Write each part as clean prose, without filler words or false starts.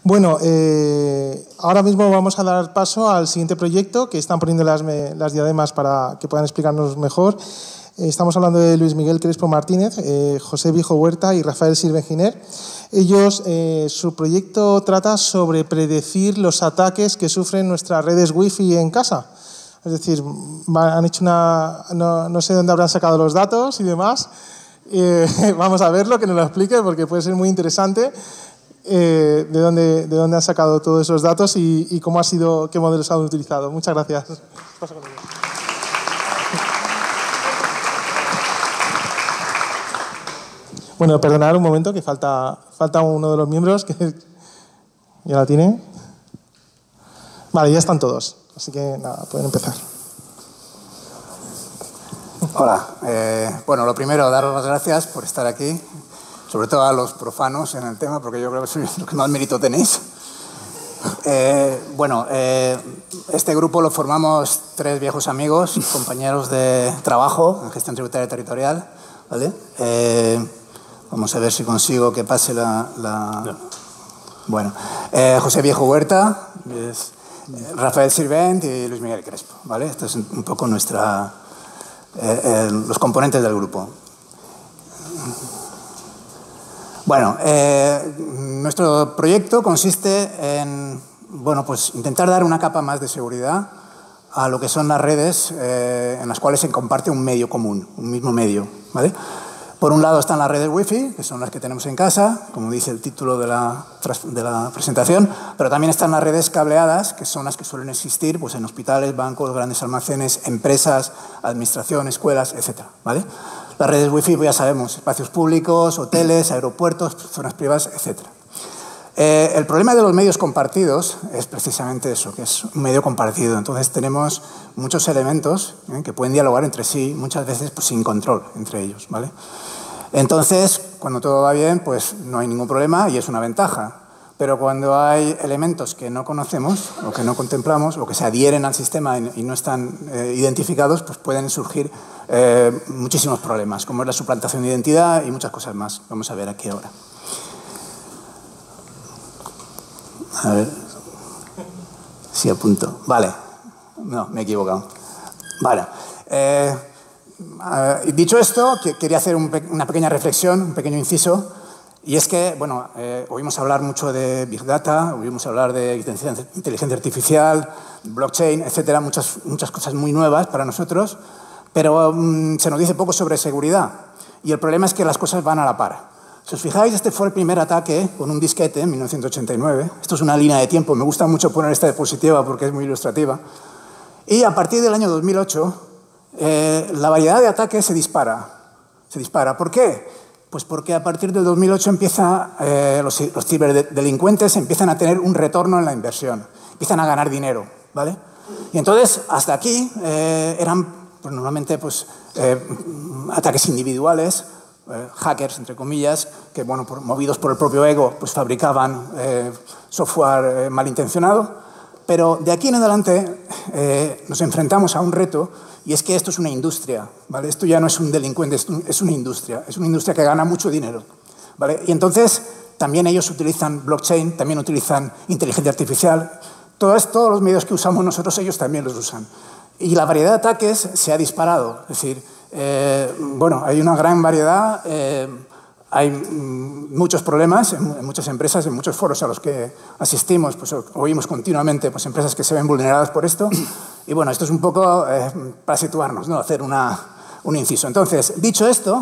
Bueno, ahora mismo vamos a dar paso al siguiente proyecto, que están poniendo las diademas para que puedan explicarnos mejor. Estamos hablando de Luis Miguel Crespo Martínez, José Viejo Huerta y Rafael Sirvenginer. Ellos, su proyecto trata sobre predecir los ataques que sufren nuestras redes wifi en casa. Es decir, han hecho no sé dónde habrán sacado los datos y demás. Vamos a verlo, que nos lo explique, porque puede ser muy interesante. De dónde han sacado todos esos datos y cómo ha sido, qué modelos han utilizado. Muchas gracias. Paso con ellos. Bueno, perdonad un momento, que falta uno de los miembros que ya la tiene. Vale, ya están todos, así que nada, pueden empezar. Hola. Bueno, lo primero, daros las gracias por estar aquí, sobre todo a los profanos en el tema, porque yo creo que sois los que más mérito tenéis. Bueno, este grupo lo formamos 3 viejos amigos, compañeros de trabajo en gestión tributaria territorial, ¿vale? Vamos a ver si consigo que pase la... Bueno, José Viejo Huerta, Rafael Sirvent y Luis Miguel Crespo, ¿vale? Esto es un poco los componentes del grupo. Bueno, nuestro proyecto consiste en, bueno, pues intentar dar una capa más de seguridad a lo que son las redes en las cuales se comparte un medio común, un mismo medio, ¿vale? Por un lado están las redes wifi, que son las que tenemos en casa, como dice el título de la presentación, pero también están las redes cableadas, que son las que suelen existir pues, en hospitales, bancos, grandes almacenes, empresas, administración, escuelas, etc., ¿vale? Las redes wifi, pues ya sabemos, espacios públicos, hoteles, aeropuertos, zonas privadas, etc. El problema de los medios compartidos es precisamente eso, que es un medio compartido. Entonces tenemos muchos elementos que pueden dialogar entre sí, muchas veces pues, sin control entre ellos, ¿vale? Entonces, cuando todo va bien, pues no hay ningún problema y es una ventaja. Pero cuando hay elementos que no conocemos o que no contemplamos o que se adhieren al sistema y no están identificados, pues pueden surgir muchísimos problemas, como es la suplantación de identidad y muchas cosas más. Vamos a ver aquí ahora. A ver si apunto. Vale. No, me he equivocado. Vale. Dicho esto, quería hacer una pequeña reflexión, un pequeño inciso. Y es que, bueno, oímos hablar mucho de Big Data, oímos hablar de inteligencia artificial, blockchain, etcétera, muchas cosas muy nuevas para nosotros, pero se nos dice poco sobre seguridad. Y el problema es que las cosas van a la par. Si os fijáis, este fue el primer ataque con un disquete en 1989. Esto es una línea de tiempo. Me gusta mucho poner esta diapositiva porque es muy ilustrativa. Y a partir del año 2008, la variedad de ataques se dispara. Se dispara. ¿Por qué? Pues porque a partir del 2008 los ciberdelincuentes empiezan a tener un retorno en la inversión. Empiezan a ganar dinero, ¿vale? Y entonces, hasta aquí, eran pues, normalmente pues, ataques individuales, hackers, entre comillas, que, bueno, movidos por el propio ego, pues fabricaban software malintencionado. Pero de aquí en adelante nos enfrentamos a un reto, y es que esto es una industria, ¿vale? Esto ya no es un delincuente, es una industria que gana mucho dinero, ¿vale? Y entonces también ellos utilizan blockchain, también utilizan inteligencia artificial. Todos los medios que usamos nosotros, ellos también los usan. Y la variedad de ataques se ha disparado. Es decir, bueno, hay una gran variedad, hay muchos problemas en muchas empresas, en muchos foros a los que asistimos, pues oímos continuamente pues, empresas que se ven vulneradas por esto. Y bueno, esto es un poco para situarnos, ¿no? Hacer un inciso. Entonces, dicho esto,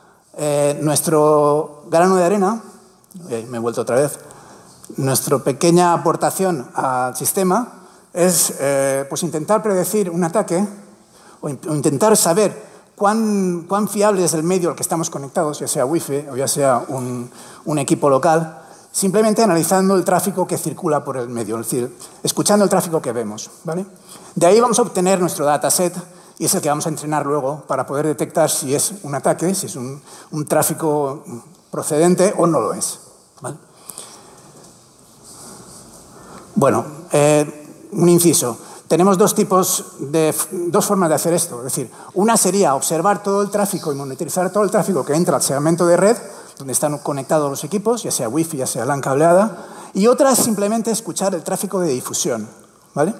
nuestro grano de arena, me he vuelto otra vez, nuestra pequeña aportación al sistema es pues intentar predecir un ataque o intentar saber cuán fiable es el medio al que estamos conectados, ya sea Wi-Fi o ya sea un equipo local, simplemente analizando el tráfico que circula por el medio, es decir, escuchando el tráfico que vemos, ¿vale? De ahí vamos a obtener nuestro dataset y es el que vamos a entrenar luego para poder detectar si es un ataque, si es un tráfico procedente o no lo es, ¿vale? Bueno, un inciso. Tenemos dos formas de hacer esto. Es decir, una sería observar todo el tráfico y monitorizar todo el tráfico que entra al segmento de red, donde están conectados los equipos, ya sea Wi-Fi, ya sea LAN cableada, Y otra es simplemente escuchar el tráfico de difusión, ¿vale?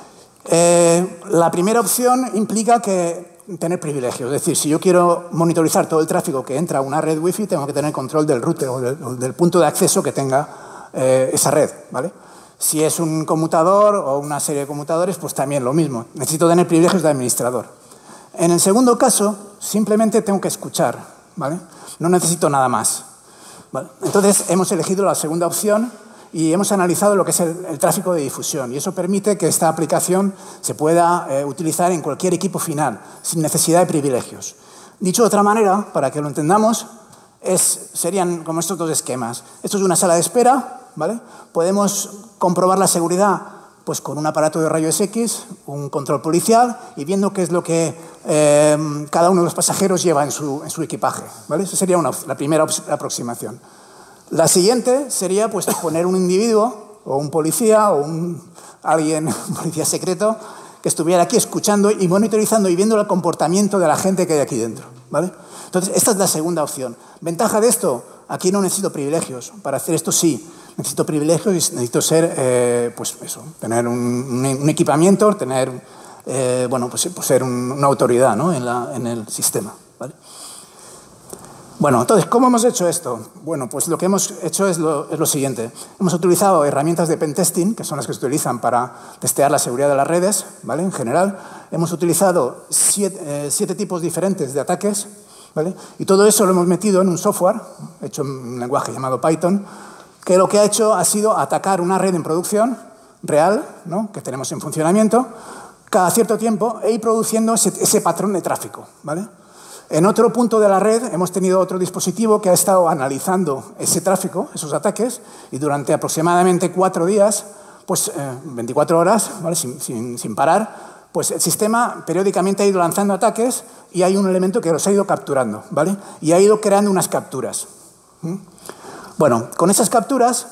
La primera opción implica tener privilegios. Es decir, si yo quiero monitorizar todo el tráfico que entra a una red Wi-Fi, tengo que tener control del router o del punto de acceso que tenga esa red, ¿vale? Si es un conmutador o una serie de conmutadores, pues también lo mismo. Necesito tener privilegios de administrador. En el segundo caso, simplemente tengo que escuchar, ¿vale? No necesito nada más, ¿vale? Entonces, hemos elegido la segunda opción y hemos analizado lo que es el tráfico de difusión. Y eso permite que esta aplicación se pueda utilizar en cualquier equipo final, sin necesidad de privilegios. Dicho de otra manera, para que lo entendamos, serían como estos dos esquemas. Esto es una sala de espera, ¿vale? Podemos comprobar la seguridad pues, con un aparato de rayos X, un control policial y viendo qué es lo que cada uno de los pasajeros lleva en su equipaje, ¿vale? Esa sería la primera aproximación. La siguiente sería pues, poner un individuo o un policía o un policía secreto que estuviera aquí escuchando y monitorizando y viendo el comportamiento de la gente que hay aquí dentro, ¿vale? Entonces, esta es la segunda opción. ¿Ventaja de esto? Aquí no necesito privilegios. Para hacer esto sí, necesito privilegios y necesito ser, pues eso, tener un equipamiento, tener, bueno, pues ser una autoridad, ¿no? en el sistema, ¿vale? Bueno, entonces, ¿cómo hemos hecho esto? Bueno, pues lo que hemos hecho es lo siguiente. Hemos utilizado herramientas de pentesting, que son las que se utilizan para testear la seguridad de las redes, ¿vale? En general. Hemos utilizado 7 tipos diferentes de ataques, ¿vale? Y todo eso lo hemos metido en un software, hecho en un lenguaje llamado Python, que lo que ha hecho ha sido atacar una red en producción real, ¿no? Que tenemos en funcionamiento, cada cierto tiempo, e ir produciendo ese patrón de tráfico, ¿vale? En otro punto de la red hemos tenido otro dispositivo que ha estado analizando ese tráfico, esos ataques, y durante aproximadamente 4 días, pues 24 horas, ¿vale? sin parar, pues el sistema periódicamente ha ido lanzando ataques y hay un elemento que los ha ido capturando, ¿vale? Y ha ido creando unas capturas. Bueno, con esas capturas,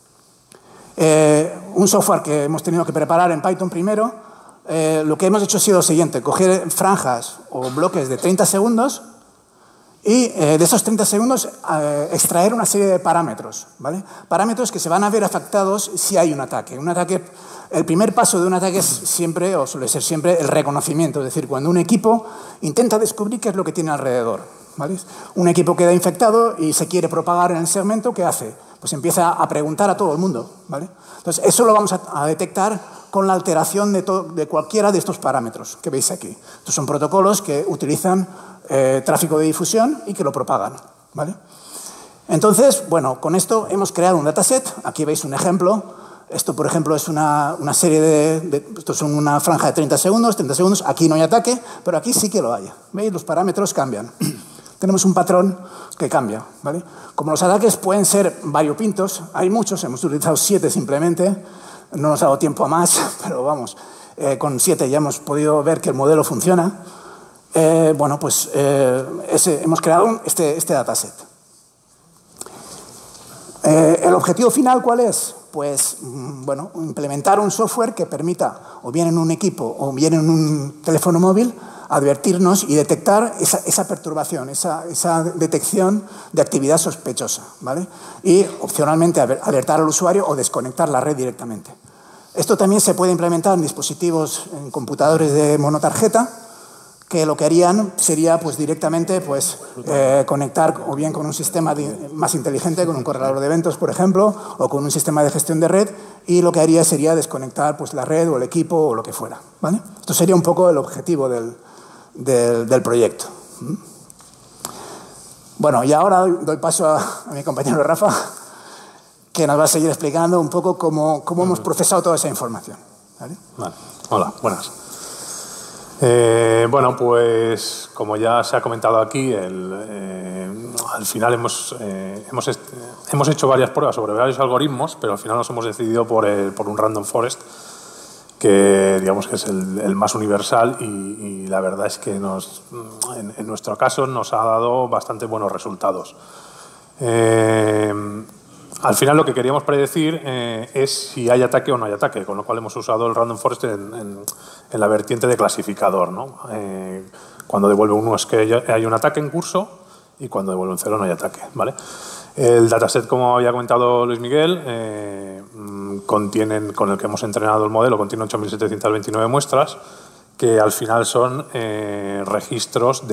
un software que hemos tenido que preparar en Python primero, lo que hemos hecho ha sido lo siguiente, coger franjas o bloques de 30 segundos y de esos 30 segundos extraer una serie de parámetros, ¿vale? Parámetros que se van a ver afectados si hay un ataque. El primer paso de un ataque es siempre, o suele ser siempre, el reconocimiento, es decir, cuando un equipo intenta descubrir qué es lo que tiene alrededor, ¿vale? Un equipo queda infectado y se quiere propagar en el segmento, ¿qué hace? Pues empieza a preguntar a todo el mundo, ¿vale? Entonces, eso lo vamos a detectar con la alteración de cualquiera de estos parámetros que veis aquí. Estos son protocolos que utilizan tráfico de difusión y que lo propagan, ¿vale? Entonces, bueno, con esto hemos creado un dataset. Aquí veis un ejemplo. Esto, por ejemplo, es una serie esto son una franja de 30 segundos. Aquí no hay ataque, pero aquí sí que lo hay. ¿Veis? Los parámetros cambian. Tenemos un patrón que cambia, ¿vale? Como los ataques pueden ser variopintos, hay muchos, hemos utilizado 7 simplemente, no nos ha dado tiempo a más, pero vamos, con 7 ya hemos podido ver que el modelo funciona. Bueno, pues hemos creado este dataset. ¿El objetivo final cuál es? Pues, bueno, implementar un software que permita, o bien en un equipo o bien en un teléfono móvil, advertirnos y detectar esa perturbación, esa detección de actividad sospechosa, ¿vale? Y, opcionalmente, alertar al usuario o desconectar la red directamente. Esto también se puede implementar en dispositivos, en computadores de monotarjeta, que lo que harían sería pues, directamente pues, conectar o bien con un sistema más inteligente, con un corredor de eventos, por ejemplo, o con un sistema de gestión de red, y lo que haría sería desconectar pues, la red o el equipo o lo que fuera, ¿vale? Esto sería un poco el objetivo del proyecto. Bueno, y ahora doy paso a mi compañero Rafa, que nos va a seguir explicando un poco cómo hemos procesado toda esa información, ¿vale? Vale. Hola, buenas. Bueno, pues como ya se ha comentado aquí, al final hemos hecho varias pruebas sobre varios algoritmos, pero al final nos hemos decidido por un random forest, que digamos que es el más universal y la verdad es que en nuestro caso nos ha dado bastante buenos resultados. Al final lo que queríamos predecir es si hay ataque o no hay ataque, con lo cual hemos usado el random forest en la vertiente de clasificador, ¿no? Cuando devuelve 1 es que hay un ataque en curso y cuando devuelve un 0 no hay ataque, ¿vale? El dataset, como había comentado Luis Miguel, con el que hemos entrenado el modelo, contiene 8.729 muestras, que al final son registros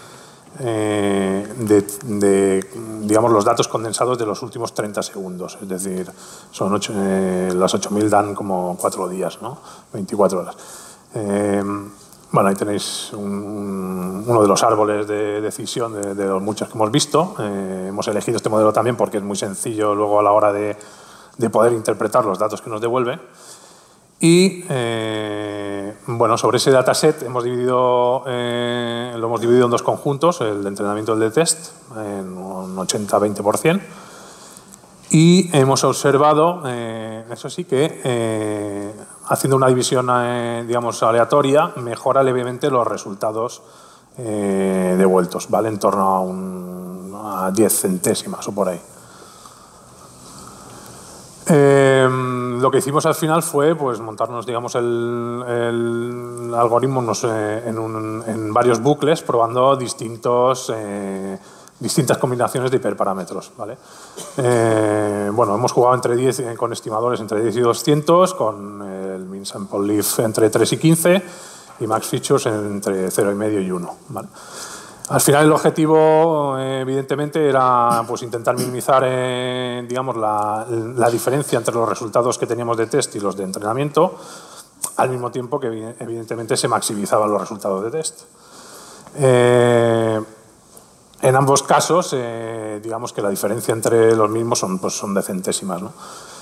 digamos, los datos condensados de los últimos 30 segundos. Es decir, son las 8.000 dan como 4 días, ¿no? 24 horas. Bueno, ahí tenéis uno de los árboles de decisión de los muchos que hemos visto. Hemos elegido este modelo también porque es muy sencillo luego a la hora de poder interpretar los datos que nos devuelve. Y bueno, sobre ese dataset lo hemos dividido en dos conjuntos, el de entrenamiento y el de test, en un 80-20%. Y hemos observado, eso sí, que haciendo una división digamos, aleatoria, mejora levemente los resultados devueltos, ¿vale? En torno a 10 centésimas o por ahí. Lo que hicimos al final fue pues, montarnos, digamos, el algoritmo en varios bucles, probando distintas combinaciones de hiperparámetros, ¿vale? Bueno, hemos jugado con estimadores entre 10 y 200, con el Mean Sample Leaf entre 3 y 15 y Max Features entre 0,5 y 1, ¿vale? Al final el objetivo, evidentemente, era pues, intentar minimizar digamos, la diferencia entre los resultados que teníamos de test y los de entrenamiento, al mismo tiempo que, evidentemente, se maximizaban los resultados de test. En ambos casos, digamos que la diferencia entre los mismos son de centésimas, ¿no?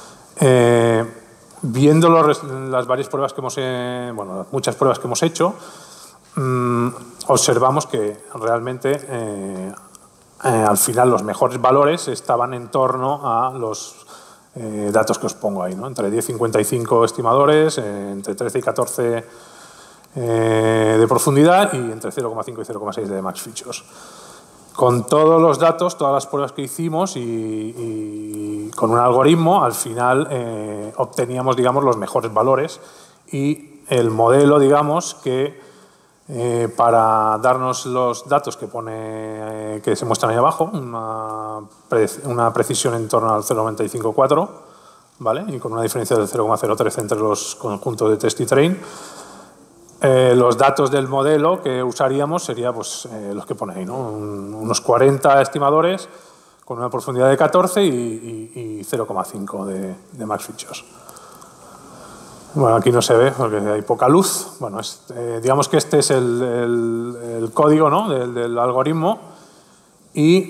Viendo las varias pruebas que bueno, muchas pruebas que hemos hecho, observamos que realmente al final los mejores valores estaban en torno a los datos que os pongo ahí, ¿no? Entre 10 y 55 estimadores, entre 13 y 14 de profundidad y entre 0,5 y 0,6 de max features. Con todos los datos, todas las pruebas que hicimos y con un algoritmo, al final obteníamos, digamos, los mejores valores y el modelo, digamos, que para darnos los datos que se muestran ahí abajo, una precisión en torno al 0,954, ¿vale? Y con una diferencia del 0,013 entre los conjuntos de test y train. Los datos del modelo que usaríamos serían pues, los que pone ahí, ¿no? Unos 40 estimadores con una profundidad de 14 y 0,5 de max features. Bueno, aquí no se ve porque hay poca luz. Bueno, digamos que este es el código, ¿no? del algoritmo y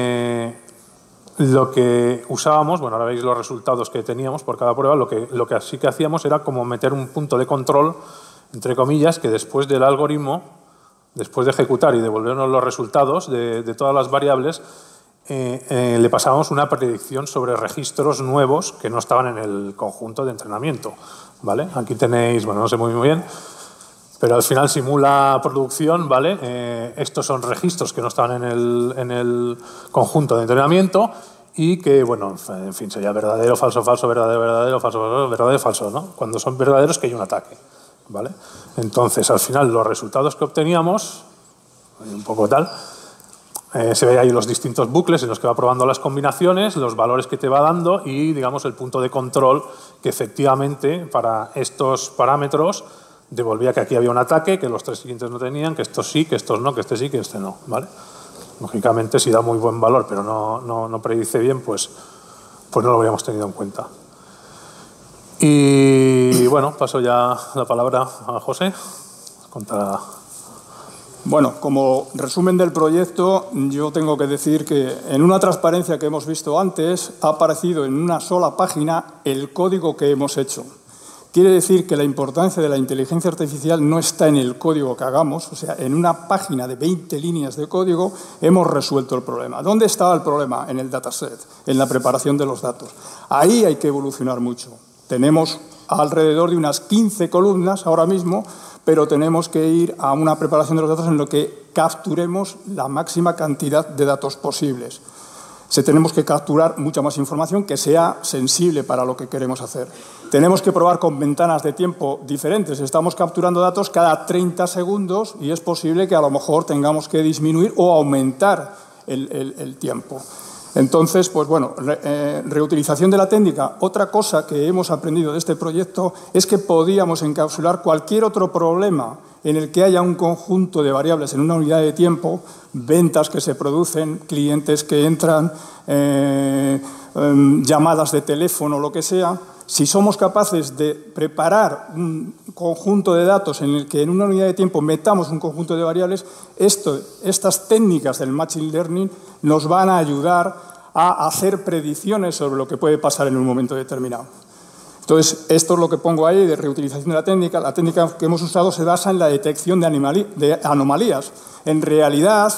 lo que usábamos, bueno, ahora veis los resultados que teníamos por cada prueba, lo que sí que hacíamos era como meter un punto de control, entre comillas, que después del algoritmo, después de ejecutar y devolvernos los resultados de todas las variables, le pasábamos una predicción sobre registros nuevos que no estaban en el conjunto de entrenamiento, ¿vale? Aquí tenéis, bueno, no sé muy bien, pero al final simula producción, ¿vale? Estos son registros que no estaban en el conjunto de entrenamiento y que, bueno, en fin, sería verdadero, falso, falso, verdadero, verdadero, falso, verdadero, falso, ¿no? Cuando son verdaderos que hay un ataque, ¿vale? Entonces, al final, los resultados que obteníamos, un poco tal, se ve ahí los distintos bucles en los que va probando las combinaciones, los valores que te va dando y, digamos, el punto de control que efectivamente para estos parámetros devolvía que aquí había un ataque, que los tres siguientes no tenían, que estos sí, que estos no, que este sí, que este no, ¿vale? Lógicamente, si da muy buen valor, pero no predice bien, pues no lo habríamos tenido en cuenta. Y bueno, paso ya la palabra a José. Contará. Bueno, como resumen del proyecto, yo tengo que decir que en una transparencia que hemos visto antes ha aparecido en una sola página el código que hemos hecho. Quiere decir que la importancia de la inteligencia artificial no está en el código que hagamos, o sea, en una página de 20 líneas de código hemos resuelto el problema. ¿Dónde estaba el problema? En el dataset, en la preparación de los datos. Ahí hay que evolucionar mucho. Tenemos alrededor de unas 15 columnas ahora mismo, pero tenemos que ir a una preparación de los datos en lo que capturemos la máxima cantidad de datos posibles. Tenemos que capturar mucha más información que sea sensible para lo que queremos hacer. Tenemos que probar con ventanas de tiempo diferentes. Estamos capturando datos cada 30 segundos y es posible que a lo mejor tengamos que disminuir o aumentar el tiempo. Entonces, pues bueno, reutilización de la técnica. Otra cosa que hemos aprendido de este proyecto es que podíamos encapsular cualquier otro problema en el que haya un conjunto de variables en una unidad de tiempo, ventas que se producen, clientes que entran, llamadas de teléfono, lo que sea. Si somos capaces de preparar un conjunto de datos en el que en una unidad de tiempo metamos un conjunto de variables, estas técnicas del Machine Learning nos van a ayudar a hacer predicciones sobre lo que puede pasar en un momento determinado. Entonces, esto es lo que pongo ahí de reutilización de la técnica. La técnica que hemos usado se basa en la detección de anomalías. En realidad,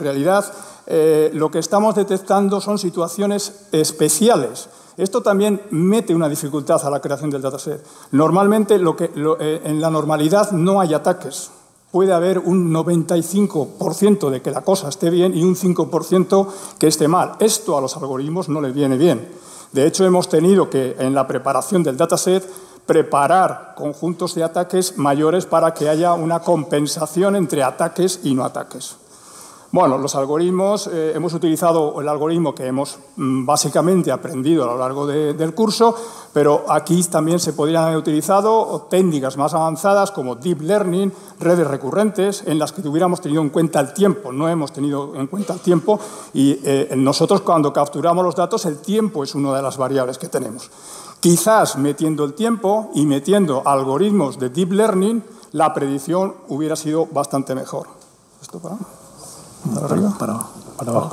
lo que estamos detectando son situaciones especiales. Esto también mete una dificultad a la creación del dataset. Normalmente, en la normalidad no hay ataques. Puede haber un 95% de que la cosa esté bien y un 5% que esté mal. Esto a los algoritmos no les viene bien. De hecho, hemos tenido que, en la preparación del dataset, preparar conjuntos de ataques mayores para que haya una compensación entre ataques y no ataques. Bueno, los algoritmos, hemos utilizado el algoritmo que hemos básicamente aprendido a lo largo del curso, pero aquí también se podrían haber utilizado técnicas más avanzadas como Deep Learning, redes recurrentes, en las que hubiéramos tenido en cuenta el tiempo. No hemos tenido en cuenta el tiempo y nosotros cuando capturamos los datos, el tiempo es una de las variables que tenemos. Quizás metiendo el tiempo y metiendo algoritmos de Deep Learning, la predicción hubiera sido bastante mejor. ¿Esto para arriba? Para abajo.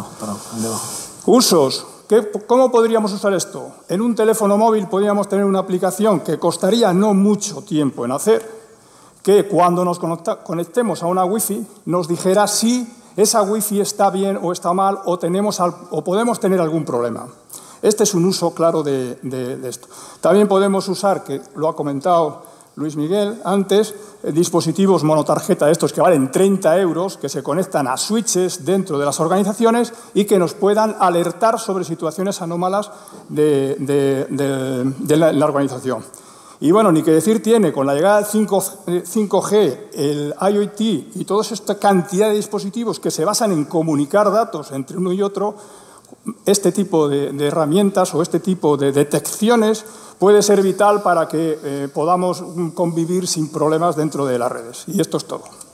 Usos. ¿Cómo podríamos usar esto? En un teléfono móvil podríamos tener una aplicación que costaría no mucho tiempo en hacer, que cuando nos conectemos a una Wi-Fi nos dijera si esa Wi-Fi está bien o está mal o podemos tener algún problema. Este es un uso claro de esto. También podemos usar, que lo ha comentado Luis Miguel antes, dispositivos monotarjeta estos que valen 30 €, que se conectan a switches dentro de las organizaciones y que nos puedan alertar sobre situaciones anómalas de la organización. Y bueno, ni que decir tiene, con la llegada del 5G, el IoT y toda esta cantidad de dispositivos que se basan en comunicar datos entre uno y otro, este tipo de herramientas o este tipo de detecciones puede ser vital para que podamos convivir sin problemas dentro de las redes. Y esto es todo.